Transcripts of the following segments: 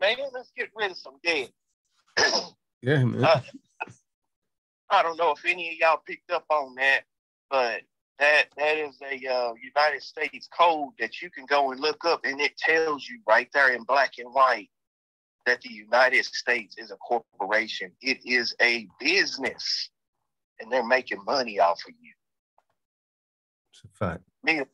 man. Let's get rid of some debt. Yeah, man. I don't know if any of y'all picked up on that, but that is a United States code that you can go and look up, and it tells you right there in black and white that the United States is a corporation. It is a business, and they're making money off of you. It's a fact.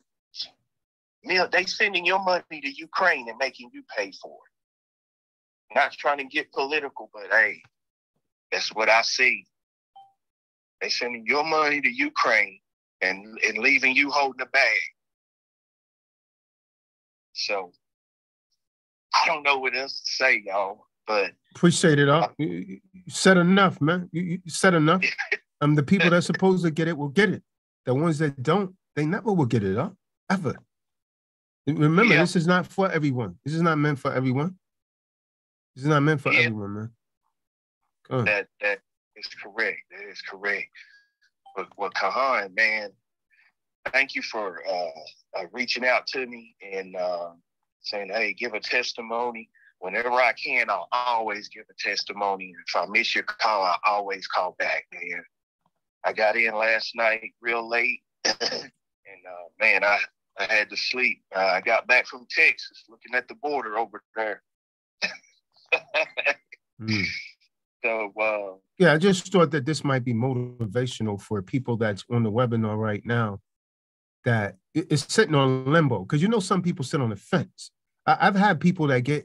They sending your money to Ukraine and making you pay for it. Not trying to get political, but hey, that's what I see. They sending your money to Ukraine and leaving you holding the bag. So I don't know what else to say, y'all, but appreciate it. You said enough, man. You said enough. The people that's supposed to get it will get it. The ones that don't, they never will get it up, ever. Remember, This is not for everyone. This is not meant for everyone. This is not meant for everyone, man. That is correct. That is correct. But Kahan, man, thank you for reaching out to me and saying, hey, give a testimony. Whenever I can, I'll always give a testimony. If I miss your call, I'll always call back, man. I got in last night real late, and man, I had to sleep. I got back from Texas, looking at the border over there. So, yeah, I just thought that this might be motivational for people that's on the webinar right now that is sitting on limbo. Because some people sit on the fence. I've had people that get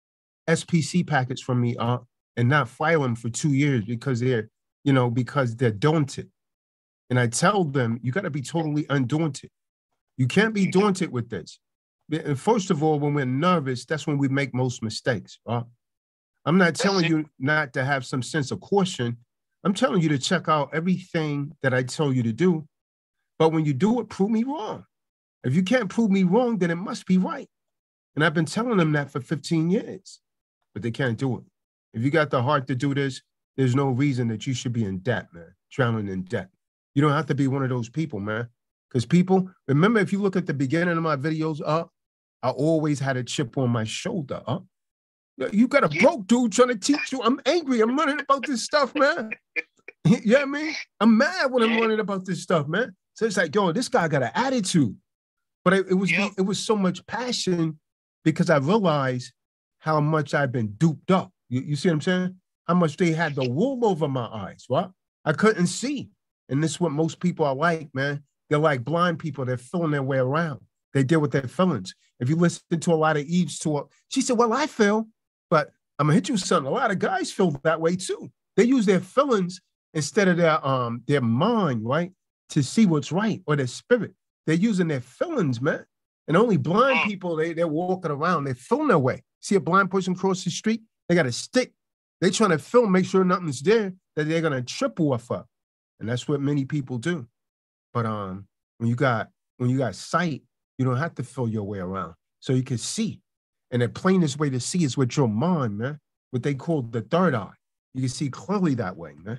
SPC packets from me and not file them for 2 years because they're daunted. And I tell them, you got to be totally undaunted. You can't be daunted with this. And first of all, when we're nervous, that's when we make most mistakes. I'm not telling you not to have some sense of caution. I'm telling you to check out everything that I tell you to do. But when you do it, prove me wrong. If you can't prove me wrong, then it must be right. And I've been telling them that for 15 years, but they can't do it. If you got the heart to do this, there's no reason that you should be in debt, man, drowning in debt. You don't have to be one of those people, man. Because people, remember, if you look at the beginning of my videos, I always had a chip on my shoulder, You got a broke dude trying to teach you. I'm angry. I'm learning about this stuff, man. You know what I mean? I'm mad when I'm learning about this stuff, man. So it's like, yo, this guy got an attitude. But it was so much passion because I realized how much I've been duped up. You see what I'm saying? How much they had the wool over my eyes, right? I couldn't see. And this is what most people are like, man. They're like blind people. They're feeling their way around. They deal with their feelings. If you listen to a lot of Eve's talk, she said, well, I feel. But I'm going to hit you with something. A lot of guys feel that way, too. They use their feelings instead of their mind, right, to see what's right, or their spirit. They're using their feelings, man. And only blind people, they're walking around. They're feeling their way. See a blind person cross the street? They got a stick. They're trying to film, make sure nothing's there that they're going to trip off of. And that's what many people do. But when you got sight, you don't have to feel your way around. So you can see. And the plainest way to see is with your mind, man. What they call the third eye. You can see clearly that way, man.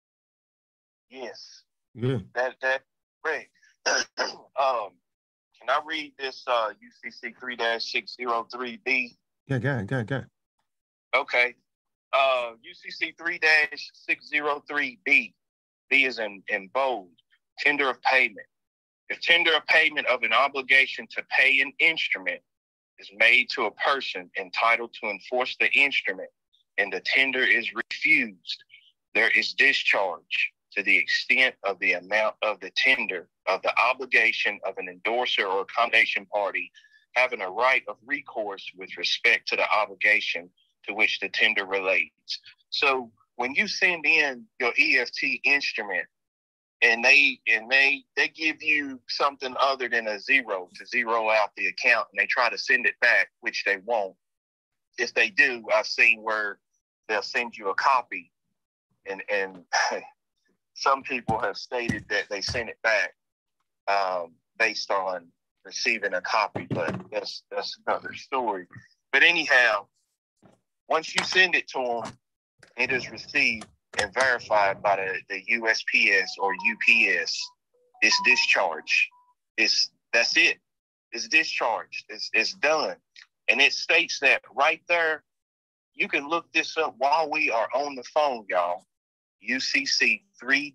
Yes. Yeah. That great. Can I read this UCC 3-603B? Yeah, go ahead. Okay. UCC 3-603B. B is in bold. Tender of payment. If tender of payment of an obligation to pay an instrument is made to a person entitled to enforce the instrument and the tender is refused, there is discharge to the extent of the amount of the tender of the obligation of an endorser or accommodation party having a right of recourse with respect to the obligation to which the tender relates. So when you send in your EFT instrument and they give you something other than a zero to zero out the account, and they try to send it back, which they won't. If they do, I've seen where they'll send you a copy, and some people have stated that they sent it back based on receiving a copy, but that's another story. But anyhow, once you send it to them, it is received and verified by the USPS or UPS. It's discharged. That's it. It's discharged. It's done. And it states that right there You can look this up while we are on the phone, y'all. UCC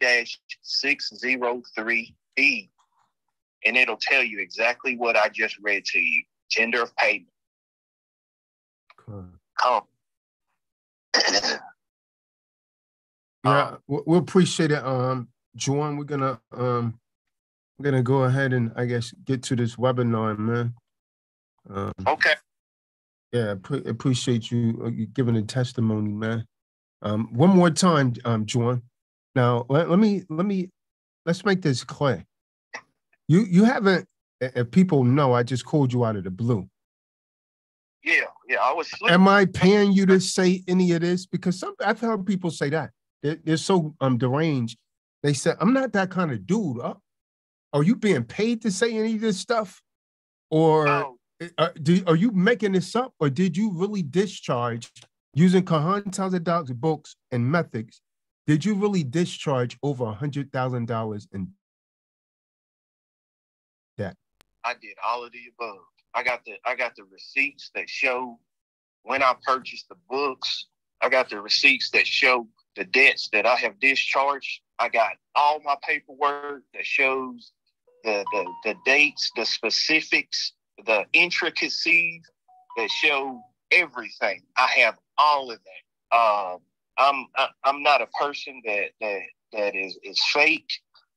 3-603B. And it'll tell you exactly what I just read to you. Tender of payment. Come. Yeah, we'll appreciate it. Juan, we're gonna go ahead and I guess get to this webinar, man. Okay. Yeah, appreciate you giving a testimony, man. One more time, Juan. Now let's make this clear. You haven't. If people know, I just called you out of the blue. Yeah, I was sleeping. Am I paying you to say any of this? Because I've heard people say that. They're so deranged. They said, I'm not that kind of dude. Are you being paid to say any of this stuff? Or are you making this up? Or did you really discharge using Kahan Tazadaq's books and methods? Did you really discharge over $100,000 in debt? I did all of the above. I got the receipts that show when I purchased the books. I got the receipts that show the debts that I have discharged. I got all my paperwork that shows the dates, the specifics, the intricacies that show everything. I have all of that. I'm not a person that is fake.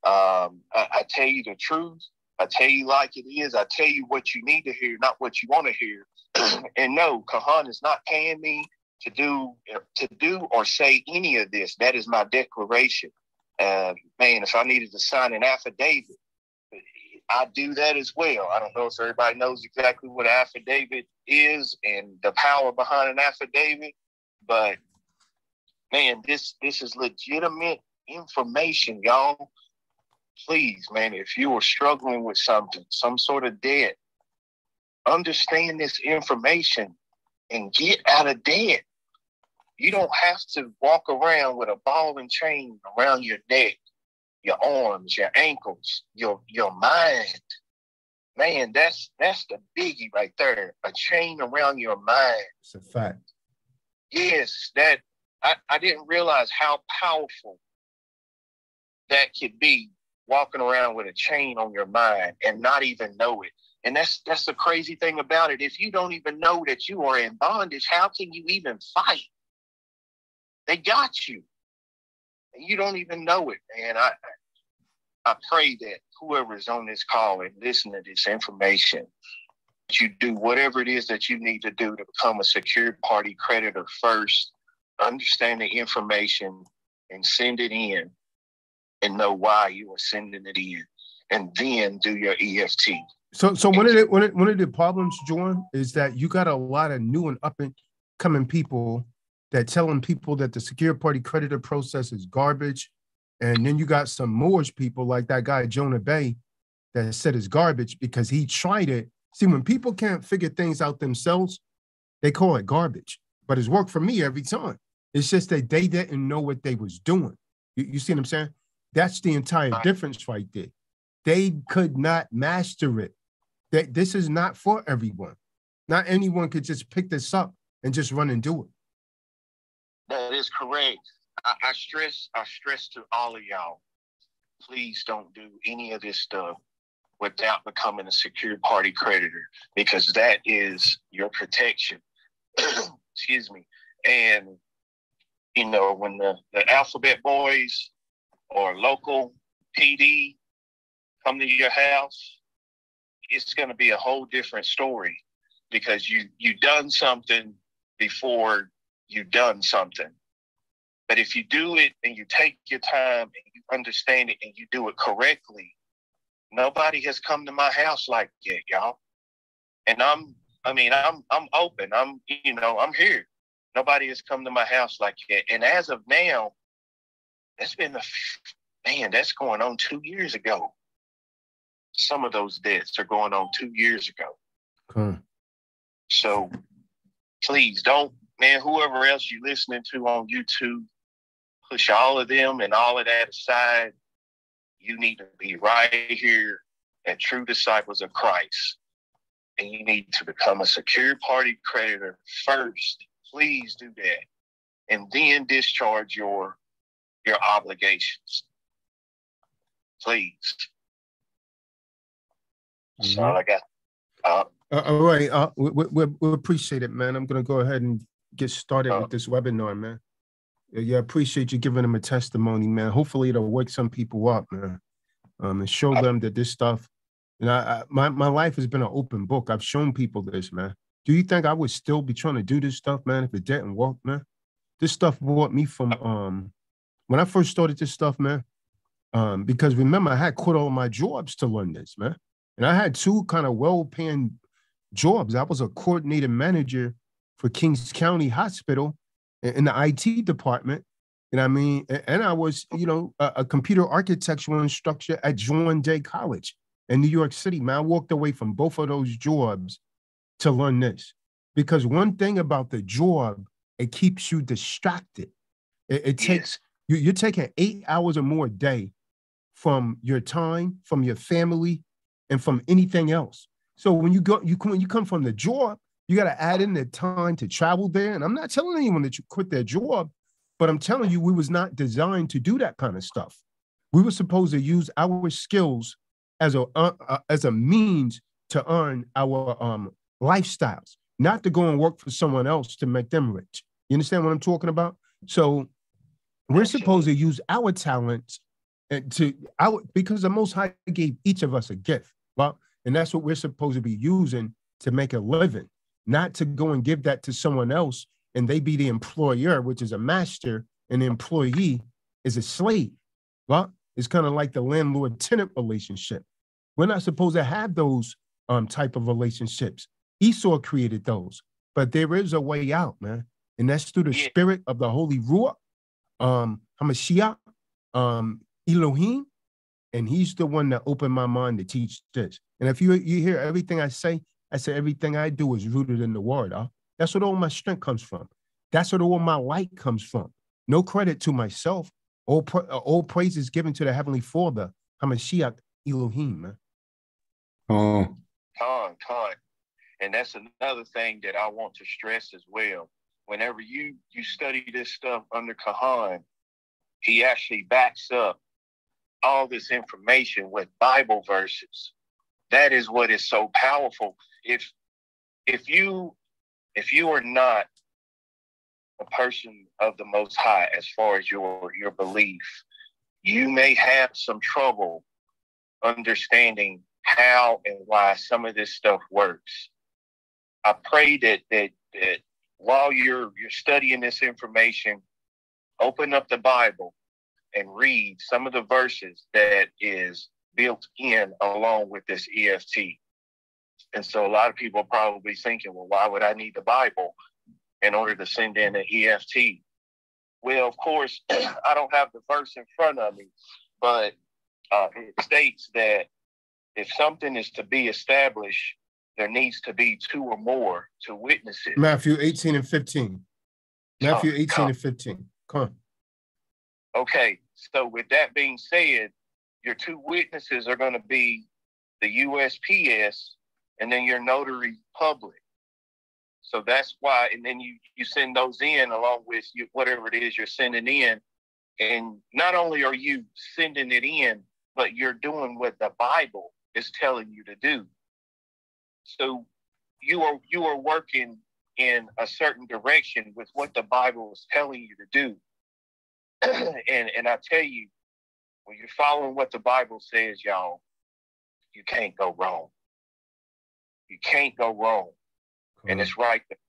I tell you the truth. I tell you like it is. I tell you what you need to hear, not what you want to hear. And no, Kahan is not paying me to do or say any of this. That is my declaration. Man, if I needed to sign an affidavit, I do that as well. I don't know if everybody knows exactly what an affidavit is and the power behind an affidavit, but man, this is legitimate information, y'all. Please, man, if you are struggling with something, some sort of debt, understand this information and get out of debt. You don't have to walk around with a ball and chain around your neck, your arms, your ankles, your mind. Man, that's the biggie right there. A chain around your mind. It's a fact. Yes, that I didn't realize how powerful that could be, walking around with a chain on your mind and not even know it. And that's the crazy thing about it. If you don't even know that you are in bondage, how can you even fight? They got you. And you don't even know it, man. I pray that whoever is on this call and listen to this information, that you do whatever it is that you need to do to become a secured party creditor first, understand the information and send it in and know why you are sending it in, and then do your EFT. So one of the problems, Juan, is that you got a lot of new and up and coming people that telling people that the secured party creditor process is garbage. And then you got some Moorish people like that guy, Jonah Bay, that said it's garbage because he tried it. See, when people can't figure things out themselves, they call it garbage. But it's worked for me every time. It's just that they didn't know what they was doing. You see what I'm saying? That's the entire difference right there. They could not master it. This is not for everyone. Not anyone could just pick this up and just run and do it. That is correct. I stress to all of y'all, please don't do any of this stuff without becoming a secured party creditor, because that is your protection. Excuse me. And, you know, when the Alphabet Boys or local PD come to your house, it's going to be a whole different story, because you done something before you done something. But if you do it and you take your time and you understand it and you do it correctly, nobody has come to my house like that, y'all. And I'm open. I'm here. Nobody has come to my house like that. And as of now, that's going on 2 years ago. Some of those debts are going on 2 years ago. So please don't, man, whoever else you're listening to on YouTube, push all of them and all of that aside. You need to be right here at True Disciples of Christ. And you need to become a secured party creditor first Please do that. And then discharge your obligations. Please. That's all I got. All right. We appreciate it, man. I'm going to go ahead and get started with this webinar, man. Yeah, appreciate you giving them a testimony, man. Hopefully it'll wake some people up, man, and show them that this stuff, my life has been an open book. I've shown people this, man. Do you think I would still be trying to do this stuff, man, if it didn't work, man? This stuff brought me from, when I first started this stuff, man, because remember, I had quit all my jobs to learn this, man. And I had two kind of well-paying jobs. I was a coordinator manager for Kings County Hospital in the IT department. And I mean, and I was, a computer architectural instructor at John Day College in New York City, man. I walked away from both of those jobs to learn this. Because one thing about the job, it keeps you distracted. It takes, you're taking 8 hours or more a day from your time, from your family, and from anything else. So when you come from the job, you got to add in the time to travel there. And I'm not telling anyone that you quit their job, but I'm telling you, we was not designed to do that kind of stuff. We were supposed to use our skills as a means to earn our lifestyles, not to go and work for someone else to make them rich. You understand what I'm talking about? So we're supposed to use our talents because the Most High gave each of us a gift, well, and that's what we're supposed to be using to make a living, not to go and give that to someone else and they be the employer, which is a master, and the employee is a slave. Well, it's kind of like the landlord-tenant relationship. We're not supposed to have those type of relationships. Esau created those, but there is a way out, man, and that's through the spirit of the Holy Ruach, Hamashiach, Elohim, and he's the one that opened my mind to teach this. And if you hear everything I say everything I do is rooted in the word. That's what all my strength comes from. That's what all my light comes from. No credit to myself. All praise is given to the Heavenly Father, Hamashiach Elohim, man. Con. And that's another thing that I want to stress as well. Whenever you study this stuff under Kahan, he actually backs up all this information with Bible verses. That is what is so powerful. If you are not a person of the Most High as far as your belief, you may have some trouble understanding how and why some of this stuff works. I pray that while you're studying this information, open up the Bible and read some of the verses that is built in along with this EFT. And so a lot of people are probably thinking, well, why would I need the Bible in order to send in an EFT? Well, of course, I don't have the verse in front of me, but it states that if something is to be established, there needs to be two or more to witness it. Matthew 18 and 15. Matthew 18 and 15. Come on. Okay, so with that being said, your two witnesses are going to be the USPS and then your notary public. So that's why, and then you send those in along with whatever it is you're sending in. And not only are you sending it in, but you're doing what the Bible is telling you to do. So you are working in a certain direction with what the Bible is telling you to do. And I tell you, when you're following what the Bible says, y'all, you can't go wrong. You can't go wrong. And it's right there.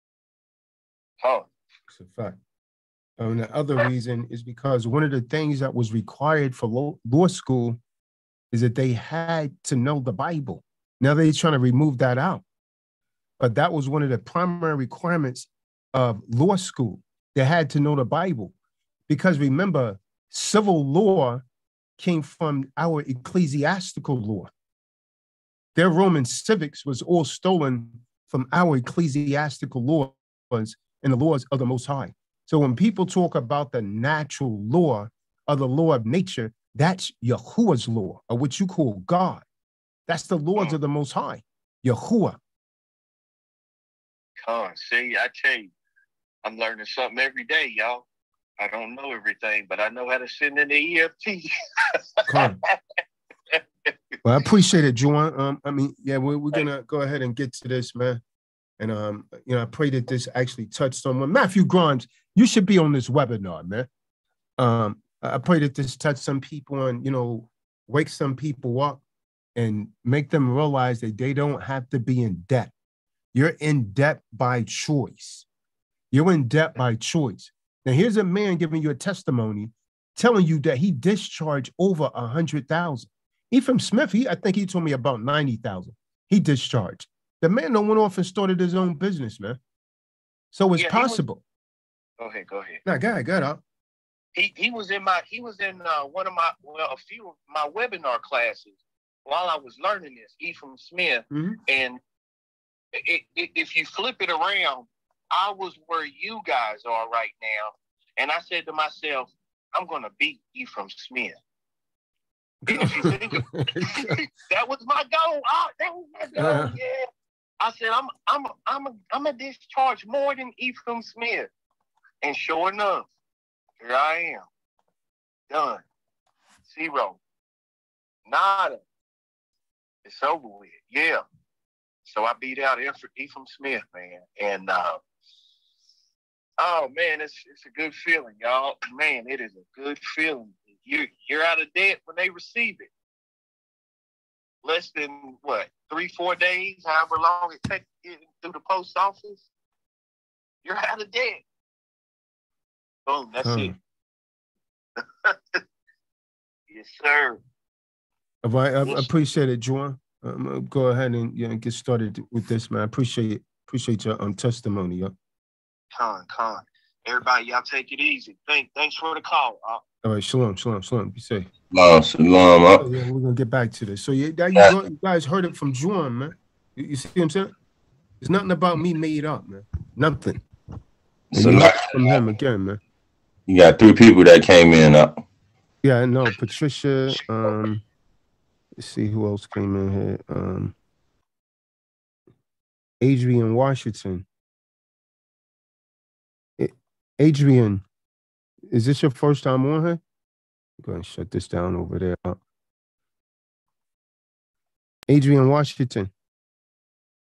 It's a fact. And the other reason is because one of the things that was required for law school is that they had to know the Bible. Now they're trying to remove that out. But that was one of the primary requirements of law school. They had to know the Bible. Because remember, civil law came from our ecclesiastical law. Their Roman civics was all stolen from our ecclesiastical laws and the laws of the Most High. So when people talk about the natural law or the law of nature, that's Yahuwah's law, or what you call God. That's the laws of the Most High, Yahuwah. See, I tell you, I'm learning something every day, y'all. I don't know everything, but I know how to send in the EFT. Well, I appreciate it, Juwan. I mean, yeah, we're gonna go ahead and get to this, man. And I pray that this actually touched someone. Matthew Grimes, you should be on this webinar, man. I pray that this touched some people and wake some people up and make them realize that they don't have to be in debt. You're in debt by choice. You're in debt by choice. Now, here's a man giving you a testimony, telling you that he discharged over 100,000. Ephraim Smith, I think he told me about 90,000. He discharged. The man went off and started his own business, man. So it's possible. Go ahead. No, go ahead. He was in one of a few of my webinar classes while I was learning this, Ephraim Smith. Mm-hmm. And if you flip it around, I was where you guys are right now. And I said to myself, I'm going to beat Ephraim Smith. That was my goal. That was my goal. Yeah. I said, I'm a discharge more than Ephraim Smith. And sure enough, here I am. Done. 0. Nada. It's over with. Yeah. So I beat out Ephraim Smith, man. And oh man, it's a good feeling, y'all. Man, it is a good feeling. You're out of debt when they receive it. Less than 3-4 days, however long it takes to get through the post office. You're out of debt. Boom, that's it. Yes, sir. I appreciate it, Juwan. Go ahead and get started with this, man. I appreciate your testimony, yo. Con. Everybody, y'all take it easy. Thanks for the call. All right, shalom. Be safe. Shalom. Yeah, we're gonna get back to this. So you guys heard it from Juwan, man. You see what I'm saying? It's nothing about me made up, man. Nothing. So from him again, man. You got 3 people that came in up. Yeah, I know. Patricia. Let's see who else came in here. Adrian Washington. Adrian, is this your first time on here? I'm going to shut this down over there. Adrian Washington.